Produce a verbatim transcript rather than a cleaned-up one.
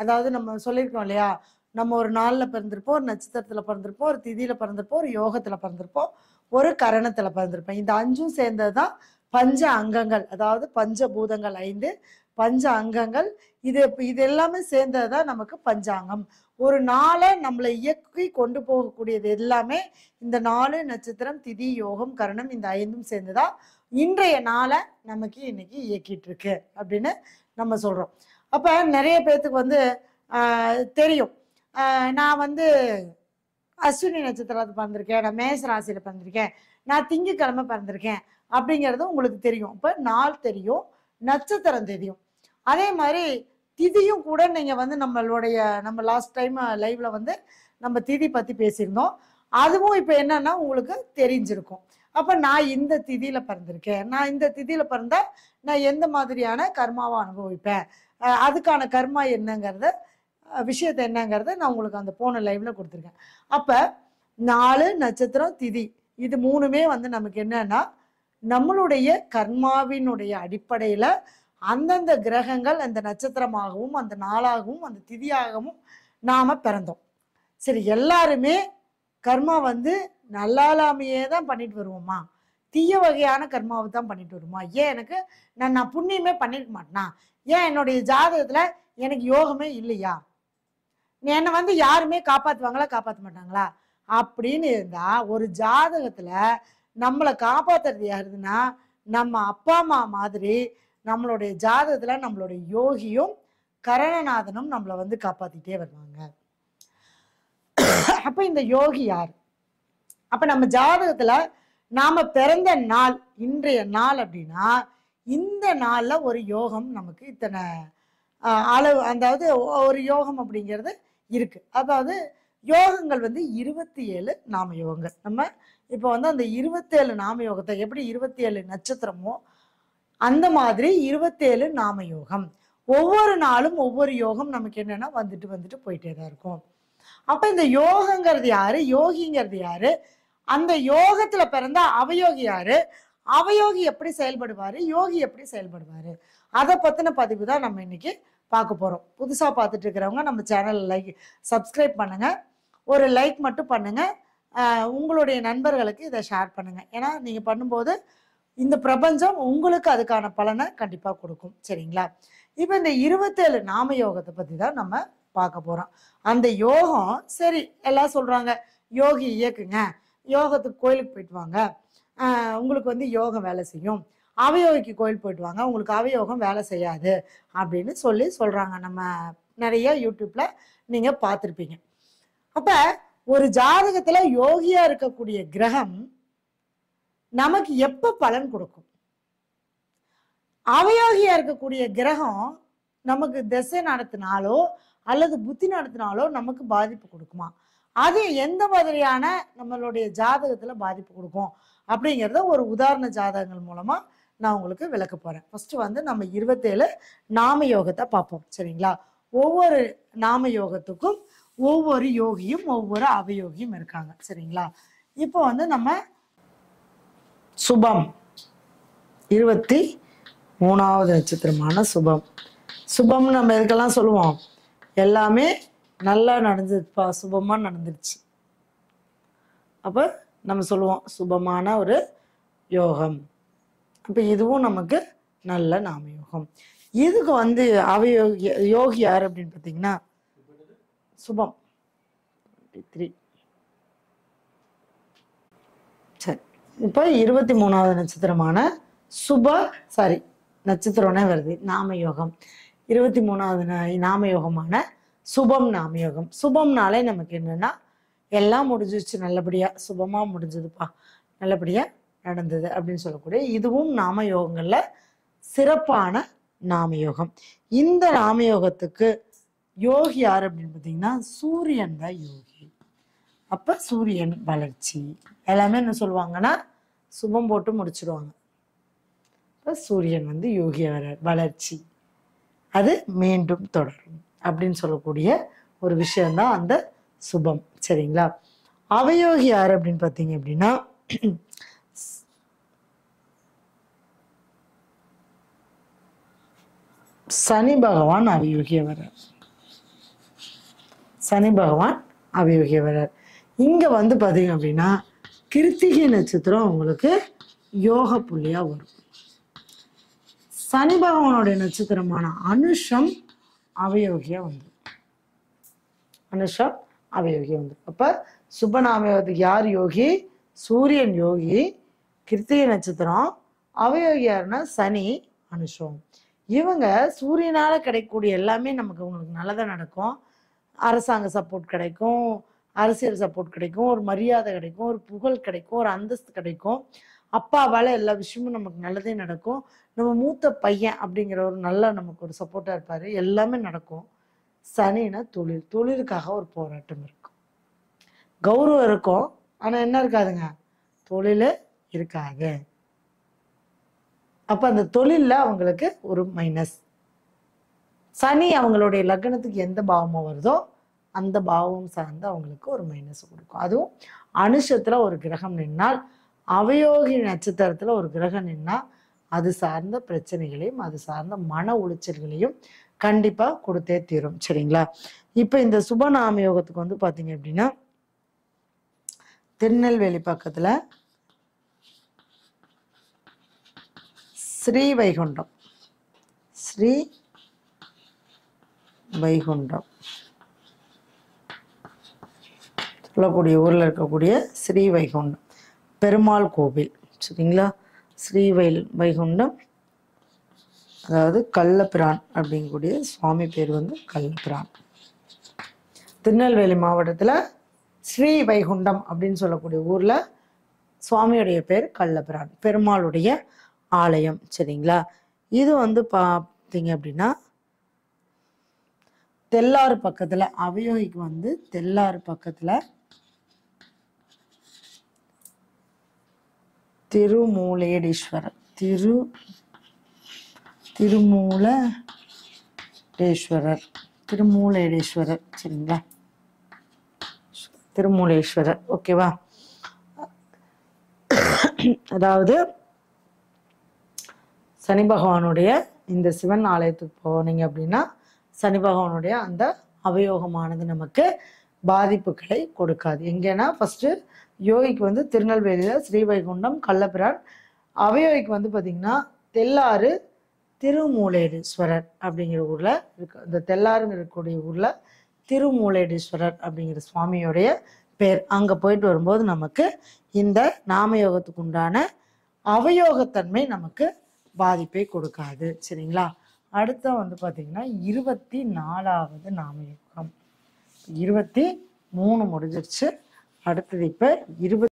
அதாவது நம்ம சொல்லியிருக்கோம் இல்லையா, நம்ம ஒரு நாளில் பிறந்திருப்போம், ஒரு நட்சத்திரத்தில் பிறந்திருப்போம், ஒரு திதியில் பிறந்திருப்போம், ஒரு யோகத்தில் பிறந்திருப்போம், ஒரு கரணத்தில் பிறந்திருப்போம். இந்த அஞ்சும் சேர்ந்தது தான் பஞ்ச அங்கங்கள். அதாவது பஞ்சபூதங்கள் ஐந்து, பஞ்ச அங்கங்கள். இது இது எல்லாமே சேர்ந்தது தான் நமக்கு பஞ்சாங்கம். ஒரு நாளை நம்மளை இயக்கி கொண்டு போகக்கூடியது எல்லாமே இந்த நாலு நட்சத்திரம், திதி, யோகம், கரணம், இந்த ஐந்தும் சேர்ந்துதான் இன்றைய நாளை நமக்கு இன்னைக்கு இயக்கிட்டு இருக்கு அப்படின்னு நம்ம சொல்றோம். அப்ப நிறைய பேர்த்துக்கு வந்து ஆஹ் தெரியும், ஆஹ் நான் வந்து அஸ்வினி நட்சத்திரத்தை பிறந்திருக்கேன், நான் மேச ராசியில பிறந்திருக்கேன், நான் திங்கக்கிழமை பிறந்திருக்கேன் அப்படிங்கிறது உங்களுக்கு தெரியும். இப்ப நாள் தெரியும், நட்சத்திரம் தெரியும். அதே மாதிரி திதியும் கூட நீங்க வந்து நம்மளுடைய நம்ம லாஸ்ட் டைம் லைவ்ல வந்து நம்ம திதி பத்தி பேசியிருந்தோம். அதுவும் இப்ப என்னன்னா உங்களுக்கு தெரிஞ்சிருக்கும். அப்ப நான் இந்த திதியில பிறந்திருக்கேன், நான் இந்த திதியில பிறந்தா நான் எந்த மாதிரியான கர்மாவை அனுபவிப்பேன், அதுக்கான கர்மா என்னங்கிறத விஷயத்த என்னங்கிறத நான் உங்களுக்கு அந்த போன லைவ்ல கொடுத்துருக்கேன். அப்ப நாலு நட்சத்திரம் திதி இது மூணுமே வந்து நமக்கு என்னன்னா நம்மளுடைய கர்மாவினுடைய அடிப்படையில அந்தந்த கிரகங்கள் அந்த நட்சத்திரமாகவும் அந்த நாளாகவும் அந்த திதியாகவும் நாம பிறந்தோம். சரி, எல்லாருமே கர்மா வந்து நல்லாலாமையே தான் பண்ணிட்டு வருவோமா, தீய வகையான கர்மாவை தான் பண்ணிட்டு வருமா? ஏன் எனக்கு நான் நான் புண்ணியமே பண்ணிருக்க மாட்டேனா? ஏன் என்னுடைய ஜாதகத்துல எனக்கு யோகமே இல்லையா? என்னை வந்து யாருமே காப்பாத்துவாங்களா காப்பாற்ற மாட்டாங்களா அப்படின்னு இருந்தா, ஒரு ஜாதகத்துல நம்மளை காப்பாத்துறது யாருதுன்னா நம்ம அப்பா அம்மா மாதிரி நம்மளுடைய ஜாதகத்துல நம்மளுடைய யோகியும் கரணநாதனும் நம்மளை வந்து காப்பாத்திட்டே வருவாங்க. அப்ப இந்த யோகி யார்? அப்ப நம்ம ஜாதகத்துல நாம பிறந்த நாள் இன்றைய நாள் அப்படின்னா இந்த நாள்ல ஒரு யோகம் நமக்கு இத்தனை அளவு, அதாவது ஒரு யோகம் அப்படிங்கிறது இருக்கு. அதாவது யோகங்கள் வந்து இருபத்தி ஏழு நாம யோகங்கள். நம்ம இப்போ வந்து அந்த இருபத்தி ஏழு நாம யோகத்தை எப்படி இருபத்தி ஏழு நட்சத்திரமோ அந்த மாதிரி இருபத்தி ஏழு நாம யோகம். ஒவ்வொரு நாளும் ஒவ்வொரு யோகம் நமக்கு என்னன்னா வந்துட்டு வந்துட்டு போயிட்டே தான் இருக்கும். அப்ப இந்த யோகங்கிறது யாரு, யோகிங்கிறது யாரு, அந்த யோகத்துல பிறந்த அவயோகி யாரு, அவயோகி எப்படி செயல்படுவாரு, யோகி எப்படி செயல்படுவாரு, அதை பத்தின பதிவு தான் நம்ம இன்னைக்கு பார்க்க போறோம். புதுசா பார்த்துட்டு இருக்கிறவங்க நம்ம சேனல் லைக் சப்ஸ்கிரைப் பண்ணுங்க, ஒரு லைக் மட்டும் பண்ணுங்க, உங்களுடைய நண்பர்களுக்கு இதை ஷேர் பண்ணுங்க. ஏன்னா நீங்க பண்ணும்போது இந்த பிரபஞ்சம் உங்களுக்கு அதுக்கான பலனை கண்டிப்பா கொடுக்கும். சரிங்களா? இப்ப இந்த இருபத்தேழு நாம யோகத்தை பத்தி தான் நம்ம பார்க்க போறோம். அந்த யோகம் சரி எல்லாம் சொல்றாங்க யோகி இயக்குங்க, யோகத்துக்கு கோயிலுக்கு போயிட்டு வாங்க, ஆஹ் உங்களுக்கு வந்து யோகம் வேலை செய்யும், அவயோகிக்கு கோயில் போயிட்டு வாங்க உங்களுக்கு அவயோகம் வேலை செய்யாது அப்படின்னு சொல்லி சொல்றாங்க. நம்ம நிறைய யூடியூப்ல நீங்க பார்த்துருப்பீங்க. அப்ப ஒரு ஜாதகத்துல யோகியா இருக்கக்கூடிய கிரகம் நமக்கு எப்ப பலன் கொடுக்கும்? அவயோகியா இருக்கக்கூடிய கிரகம் நமக்கு திசை நடத்தினாலோ அல்லது புத்தி நடத்தினாலோ நமக்கு பாதிப்பு கொடுக்குமா? அது எந்த மாதிரியான நம்மளுடைய ஜாதகத்துல பாதிப்பு கொடுக்கும் அப்படிங்கிறத ஒரு உதாரண ஜாதகங்கள் மூலமா நான் உங்களுக்கு விளக்க போறேன். ஃபர்ஸ்ட் வந்து நம்ம இருபத்தேழு நாம யோகத்தை பார்ப்போம். சரிங்களா? ஒவ்வொரு நாம யோகத்துக்கும் ஒவ்வொரு யோகியும் ஒவ்வொரு அவயோகியும் இருக்காங்க. சரிங்களா? இப்போ வந்து நம்ம சுபம் இருபத்தி மூணாவது நட்சத்திரமான சுபம். சுபம்னு நம்ம எதுக்கெல்லாம் சொல்லுவோம்? எல்லாமே நல்லா நடந்துப்பா, சுபமா நடந்துருச்சு. அப்ப நம்ம சொல்லுவோம் சுபமான ஒரு யோகம். அப்ப இதுவும் நமக்கு நல்ல நாம யோகம். இதுக்கு வந்து அவயோகி யோகி யார் அப்படின்னு பார்த்தீங்கன்னா சுபம் த்ரீ. சரி, இப்போ இருபத்தி மூணாவது நட்சத்திரமான சுப சாரி நட்சத்திரம்னே வருது நாம யோகம். இருபத்தி மூணாவது நாம யோகமான சுபம் நாம யோகம். சுபம்னாலே நமக்கு என்னன்னா எல்லாம் முடிஞ்சிச்சு, நல்லபடியா சுபமா முடிஞ்சதுப்பா, நல்லபடியா நடந்தது அப்படின்னு சொல்லக்கூடிய இதுவும் நாம யோகங்கள்ல சிறப்பான நாம யோகம். இந்த நாம யோகத்துக்கு யோகி யார் அப்படின்னு பார்த்தீங்கன்னா சூரியன் தான் யோகி. அப்ப சூரியன் வளர்ச்சி எல்லாமே என்ன சொல்லுவாங்கன்னா சுபம் போட்டு முடிச்சிடுவாங்க. இப்ப சூரியன் வந்து யோகி வர வளர்ச்சி, அது மீண்டும் தொடரும் அப்படின்னு சொல்லக்கூடிய ஒரு விஷயம்தான் அந்த சுபம். சரிங்களா? அவயோகி யார் அப்படின்னு பார்த்தீங்க அப்படின்னா சனி பகவான் அவயோகிய வர. சனி பகவான் அவயோகி வரார். இங்க வந்து பாத்தீங்க அப்படின்னா கிருத்திகை நட்சத்திரம் உங்களுக்கு யோக புள்ளியா வரும். சனி பகவானுடைய நட்சத்திரமான அனுஷம் அவயோகியா வந்து அனுஷம் அவயோகி வந்து அப்ப சுபநாமயோகத்துக்கு யார் யோகி? சூரியன் யோகி. கிருத்திகை நட்சத்திரம் அவயோகியாருன்னா சனி அனுஷம். இவங்க சூரியனால கிடைக்கக்கூடிய எல்லாமே நமக்கு உங்களுக்கு நல்லதா நடக்கும். அரசாங்க சப்போர்ட் கிடைக்கும், அரசியல் சப்போர்ட் கிடைக்கும், ஒரு மரியாதை கிடைக்கும், ஒரு புகழ் கிடைக்கும், ஒரு அந்தஸ்து கிடைக்கும். அப்பாவால் எல்லா விஷயமும் நமக்கு நல்லதே நடக்கும். நம்ம மூத்த பையன் அப்படிங்கிற ஒரு நல்ல நமக்கு ஒரு சப்போர்ட்டாக இருப்பார். எல்லாமே நடக்கும். சனினா தொழில், தொழிலுக்காக ஒரு போராட்டம் இருக்கும், கௌரவம் இருக்கும். ஆனால் என்ன இருக்காதுங்க? தொழில் இருக்காது. அப்போ அந்த தொழிலில் அவங்களுக்கு ஒரு மைனஸ். சனி அவங்களுடைய லக்னத்துக்கு எந்த பாவமோ வருதோ அந்த பாவம் சார்ந்து அவங்களுக்கு ஒரு மைனஸ் கொடுக்கும். அதுவும் அனுஷத்துல ஒரு கிரகம் நின்னால், அவயோகி நட்சத்திரத்துல ஒரு கிரகம் நின்னா அது சார்ந்த பிரச்சனைகளையும் அது சார்ந்த மன உளைச்சல்களையும் கண்டிப்பா கொடுத்தே தீரும். சரிங்களா? இப்ப இந்த சுபநாம யோகத்துக்கு வந்து பாத்தீங்க அப்படின்னா திருநெல்வேலி பக்கத்துல ஸ்ரீ வைகுண்டம் ஸ்ரீ வைகுண்டம் சொல்லக்கூடிய ஊரில் இருக்கக்கூடிய ஸ்ரீ வைகுண்டம் பெருமாள் கோவில். சரிங்களா? ஸ்ரீ வை வைகுண்டம் அதாவது கள்ளபிரான் அப்படிங்கக்கூடிய சுவாமி பேர் வந்து கள்ளபிரான். திருநெல்வேலி மாவட்டத்தில் ஸ்ரீ வைகுண்டம் அப்படின்னு சொல்லக்கூடிய ஊரில் சுவாமியுடைய பேர் கள்ளபிரான், பெருமாளுடைய ஆலயம். சரிங்களா? இது வந்து பார்த்தீங்க அப்படின்னா தெல்லாறு பக்கத்துல, அவயோகிக்கு வந்து தெல்லாறு பக்கத்துல திருமூலேடீஸ்வரர் திரு திருமூலேஸ்வரர் திருமூலேடீஸ்வரர் சரிங்களா? திருமூலேஸ்வரர். ஓகேவா? அதாவது சனி பகவானுடைய இந்த சிவன் ஆலயத்துக்கு போனீங்க அப்படின்னா சனி பகவானுடைய அந்த அவயோகமானது நமக்கு பாதிப்புகளை கொடுக்காது. எங்கன்னா ஃபர்ஸ்ட் யோகிக்கு வந்து திருநெல்வேலியில ஸ்ரீ வைகுண்டம் கள்ளபிரான், அவயோகிக்கு வந்து பார்த்தீங்கன்னா தெல்லாறு திருமூலேடீஸ்வரர் அப்படிங்கிற ஊர்ல இருக்கு. இந்த தெல்லாறுங்கிற இருக்கக்கூடிய ஊர்ல திருமூலேடீஸ்வரர் அப்படிங்கிற சுவாமியோடைய பேர். அங்க போயிட்டு வரும்போது நமக்கு இந்த நாமயோகத்துக்கு உண்டான அவயோகத்தன்மை நமக்கு பாதிப்பை கொடுக்காது. சரிங்களா? அடுத்த வந்து பார்த்தீங்கன்னா இருபத்தி நாலாவது நாமயோகம். இருபத்தி மூணு முடிஞ்சிருச்சு. அடுத்தது இப்போ இருபத்தி